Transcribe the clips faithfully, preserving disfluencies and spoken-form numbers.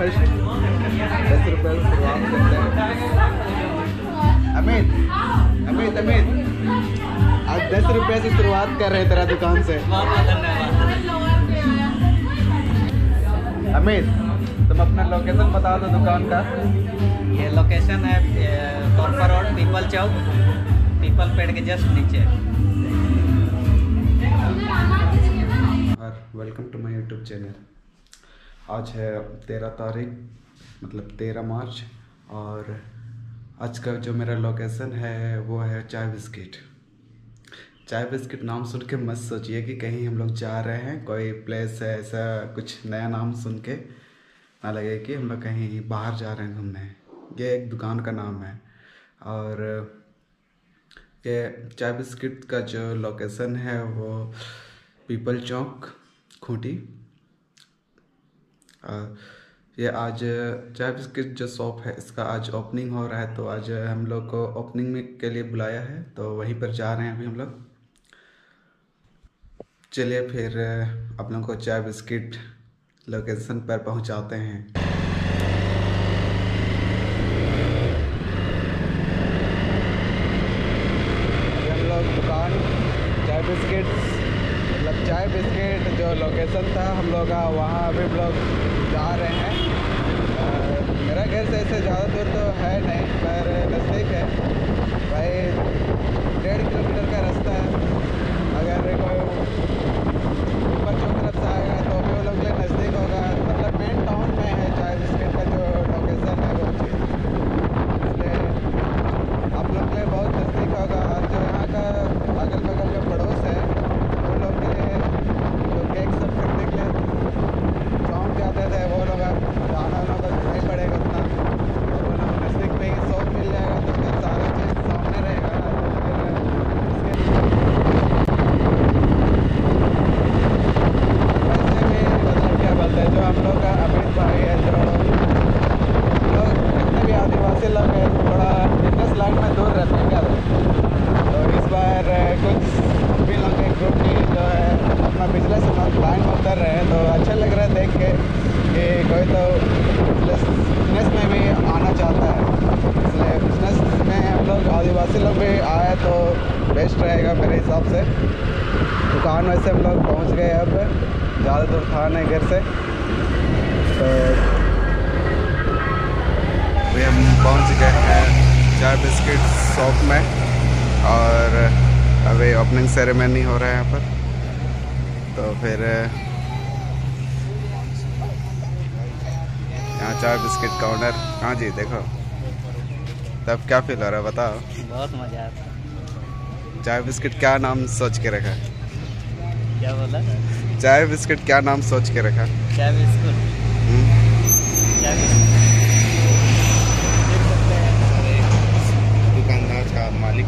First दस रुपये से शुरुआत करते हैं। अमित अमित अमित आज दस रुपये से शुरुआत कर रहे हैं तेरा दुकान से। अमित तुम अपना लोकेशन बता दो दुकान का। ये लोकेशन है तोरपा रोड, पीपल चौक, पीपल पेड़ के जस्ट नीचे। और welcome to my YouTube channel. आज है तेरह तारीख मतलब तेरह मार्च और आज का जो मेरा लोकेशन है वो है चाय बिस्किट। चाय बिस्किट नाम सुन के मत सोचिए कि कहीं हम लोग जा रहे हैं, कोई प्लेस है ऐसा कुछ नया नाम सुन के ना लगे कि हम लोग कहीं बाहर जा रहे हैं घूमने। ये एक दुकान का नाम है और ये चाय बिस्किट का जो लोकेशन है वो पीपल चौक खूंटी। ये आज चाय बिस्किट जो शॉप है इसका आज ओपनिंग हो रहा है, तो आज हम लोग को ओपनिंग में के लिए बुलाया है, तो वहीं पर जा रहे हैं अभी हम लोग। चलिए फिर आप लोगों को चाय बिस्किट लोकेशन पर पहुंचाते हैं। हम लोग दुकान चाय बिस्किट मतलब चाय बिस्किट जो लोकेशन था हम लोग का वहाँ अभी हम लोग जा रहे हैं। आ, मेरा घर से ऐसे ज़्यादा दूर तो है नहीं पर नज़दीक है भाई, डेढ़ किलोमीटर का रास्ता है। अगर कोई ऊपर चौक तरफ से आएगा तो भी वो लोग के नज़दीक होगा, मतलब मेन टाउन में है चाय बिस्किट का जो लोकेशन है वो चीज़, इसलिए आप लोग के लिए बहुत नज़दीक होगा। और जो यहाँ का अगल बगल का पड़ोस है उन लोग के लिए जो केक सब खरीदने के लिए चौंक जाते थे वो लोग अब जाना उन लोग को नहीं पड़ेगा उतना, वो लोग नज़दीक में ही शॉप मिल जाएगा तो फिर सारा चीज़ सामने रहेगा। वैसे भी मतलब क्या बोलते हैं जो हम लोग का अमित भाई है, जो लोग जितने भी आदिवासी लोग हैं थोड़ा बिजनेस लाइन में दूर रहते हैं क्या, तो इस बार कुछ भी लोग एक ग्रुप की जो है अपना बिजनेस लाइन में उतर रहे हैं, तो अच्छा लग रहा है देख के कि कोई तो बिजनेस में भी आना चाहता है। इसलिए बिजनेस में हम लोग आदिवासी लोग भी आए तो बेस्ट रहेगा मेरे हिसाब से। दुकान वैसे हम लोग पहुंच गए, अब ज़्यादा दूर था नहीं घर से, तो अभी हम पहुंच गए हैं चाय बिस्किट शॉप में और अभी ओपनिंग सेरेमनी हो रहा है यहाँ पर। तो फिर यहाँ चाय बिस्किट का ओनर हाँ जी देखो, तब क्या फील हो रहा है बताओ। बहुत मज़ा आता है। चाय बिस्किट क्या नाम सोच के रखा? क्या बोला? चाय बिस्किट क्या नाम सोच के रखा? चाय बिस्कुट। चाय बिस्कुट दुकानदार का मालिक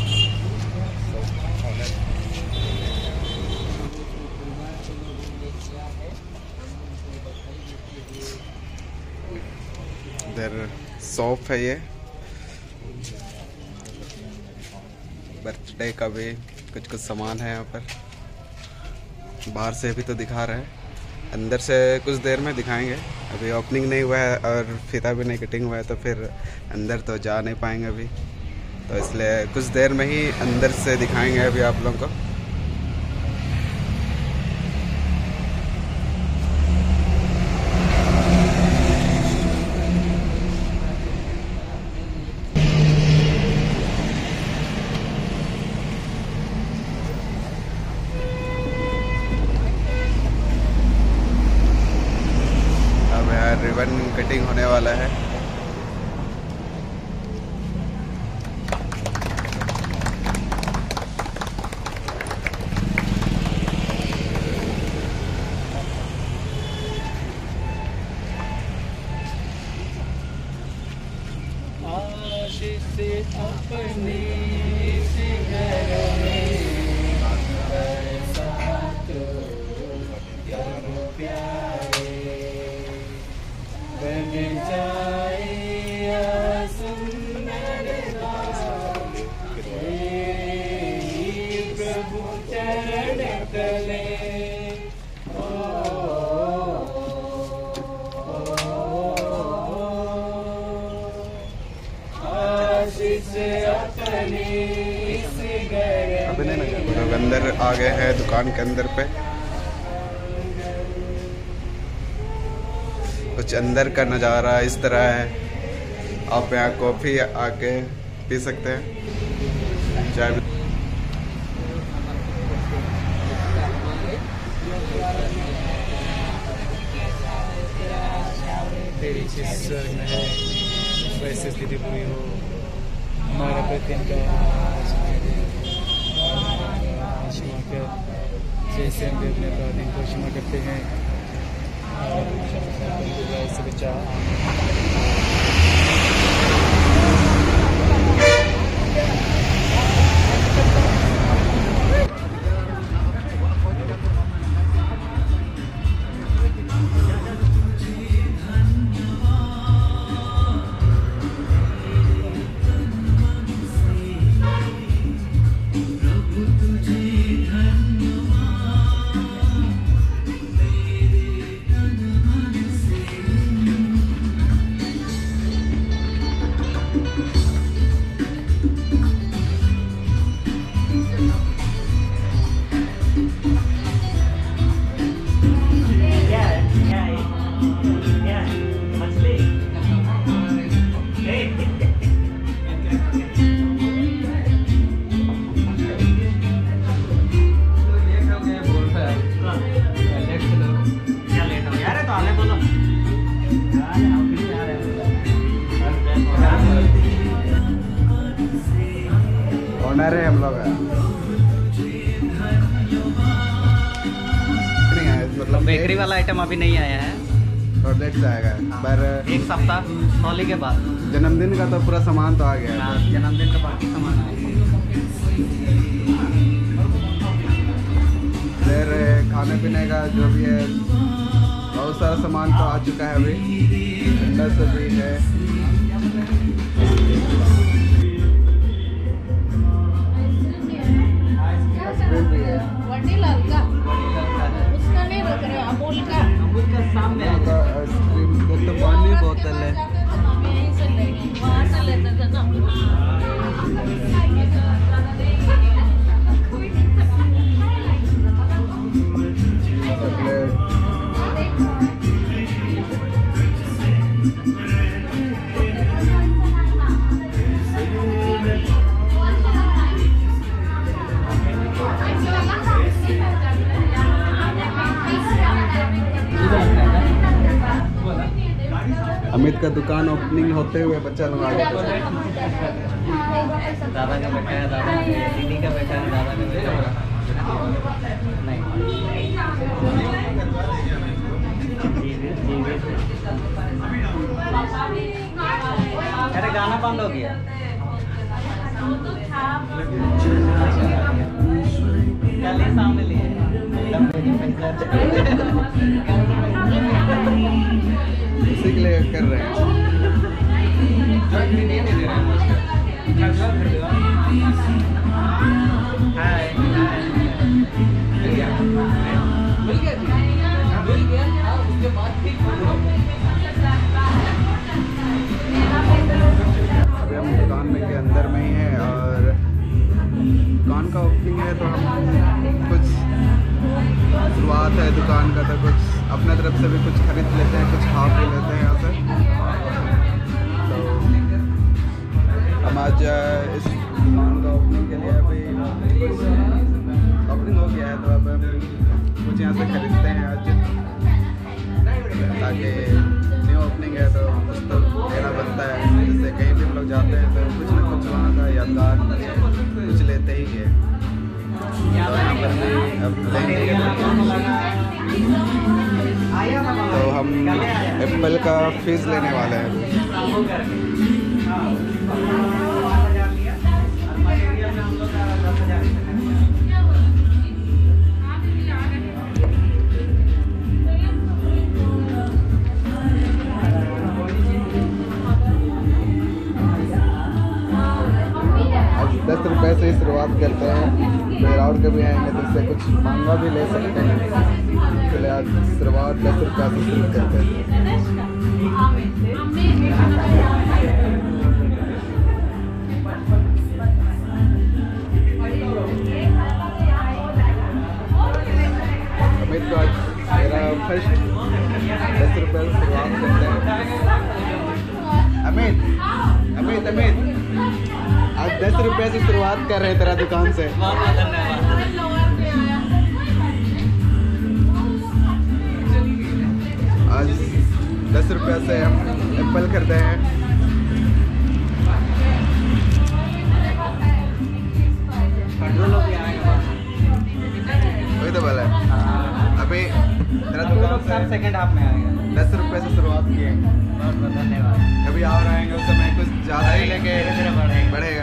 इधर शॉप है। ये बर्थडे का भी कुछ कुछ सामान है यहाँ पर। बाहर से भी तो दिखा रहे हैं, अंदर से कुछ देर में दिखाएंगे। अभी ओपनिंग नहीं हुआ है और फीता भी नहीं कटिंग हुआ है, तो फिर अंदर तो जा नहीं पाएंगे अभी, तो इसलिए कुछ देर में ही अंदर से दिखाएंगे अभी आप लोगों को। रिबन कटिंग होने वाला है। अभी नहीं लगा। लोग अंदर आ गए हैं दुकान के अंदर पे। कुछ अंदर का नज़ारा इस तरह है। आप यहाँ कॉफ़ी आके पी सकते हैं, चाय भी। तेरी चीज़ में वैसे स्थिति पूरी हो हमारा प्रतिम का क्षमा कर, जैसे हम भी अपने अपराधियों को क्षमा करते हैं और से बचा। ऑनर है हम लोग, मतलब बेकरी वाला आइटम अभी नहीं आया है, और लेट से आएगा। पर एक सप्ताह होली के बाद। जन्मदिन का तो पूरा सामान तो आ गया है। हाँ, जन्मदिन का बाकी सामान आएगा। फिर खाने पीने का जो भी है बहुत सारा सामान तो आ चुका है अभी। ठंडा से भी है। वनीलाल का उसका नहीं रख रहे, अमूल का। अमूल का सामने आइसक्रीम तो पानी बोतल है। हम यहीं से लेंगे, वहाँ से लेते थे ना। अमित का दुकान ओपनिंग होते हुए बच्चा लोग आ गया। दादा का बेटा है, दादा दीदी का बेटा है, दादा का बेटा नहीं। अरे गाना बंद हो गया। कल ही सामने लिए इसी के लिए कर रहे हैं। अभी हम दुकान में के अंदर में ही हैं और दुकान का ओपनिंग है, तो हम कुछ शुरुआत है दुकान का, तो कुछ अपने तरफ से भी कुछ खरीद लेते हैं, कुछ खा पी लेते हैं यहाँ से। तो हम आज इस दुकान का ओपनिंग के लिए अभी कुछ ओपनिंग हो गया है, तो अब हम कुछ यहाँ से खरीदते हैं आज, ताकि न्यू ओपनिंग है तो कुछ तो लेना बनता है। जैसे कहीं भी हम लोग जाते हैं तो कुछ ना कुछ वहाँ का यादगार कुछ लेते ही है। तो यहाँ पर भी अब लेंगे। तो हम एप्पल का फीस लेने वाले हैं। दस रुपए से ही शुरुआत करते हैं, फिर और कभी आएंगे तो इससे कुछ महंगा भी ले सकते हैं। इसलिए आज शुरुआत दस रुपये से शुरू करते हैं। दस रुपये से शुरुआत कर रहे हैं तेरा दुकान से। बहुत बहुत धन्यवाद। आज दस रुपये से हम एप्पल खरीदे हैं। लोग भी आएंगे बस। वही तो बोला है। अभी तेरा हम दुकान लोग सब से सेकंड हाफ में आएंगे। दस रुपये से शुरुआत किए। बहुत बहुत धन्यवाद। कभी और आएंगे उस समय कुछ ज़्यादा ही लेके धीरे धीरे बढ़ेगा। बढ़ेगा।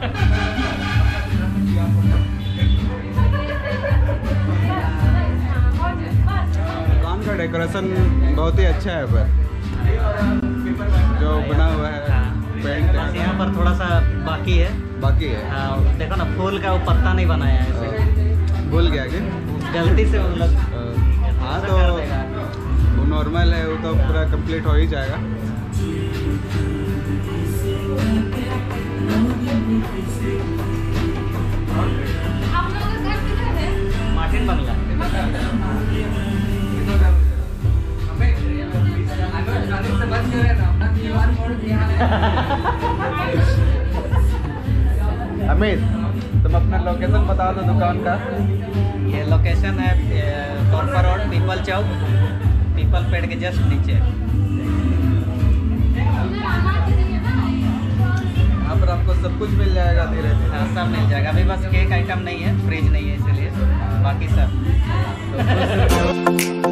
दुकान का डेकोरेशन बहुत ही अच्छा है, पर जो बना हुआ है पेंट बस यहाँ पर थोड़ा सा बाकी है। बाकी है। हाँ, देखो ना फूल का वो पत्ता नहीं बनाया है ऐसे। भूल गया कि गलती से वो लोग हाँ ऐसा तो कर देगा। वो नॉर्मल है, वो तो पूरा कंप्लीट हो ही जाएगा। आप लोगों का घर किधर है? मार्टिन बंगला। अमित, तुम अपना लोकेशन बता दो दुकान का। ये लोकेशन है तोरपा रोड, पीपल चौक, पीपल पेड़ के जस्ट नीचे। उधर आना चाहिए ना। यहाँ पर आपको सब कुछ मिल जाएगा धीरे धीरे। हाँ सब मिल जाएगा। अभी बस केक आइटम नहीं है, फ्रिज नहीं है, इसलिए बाकी सब।